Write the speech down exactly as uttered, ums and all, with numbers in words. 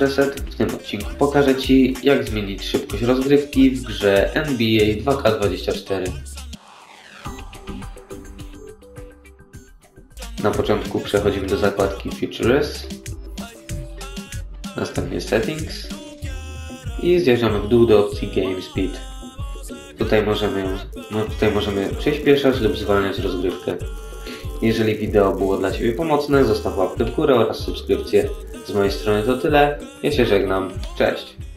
preset. W tym odcinku pokażę Ci, jak zmienić szybkość rozgrywki w grze N B A dwa K dwadzieścia cztery. Na początku przechodzimy do zakładki Features, następnie Settings i zjeżdżamy w dół do opcji Game Speed. Tutaj możemy, no tutaj możemy przyspieszać lub zwalniać rozgrywkę. Jeżeli wideo było dla Ciebie pomocne, zostaw łapkę w górę oraz subskrypcję. Z mojej strony to tyle. Ja się żegnam. Cześć!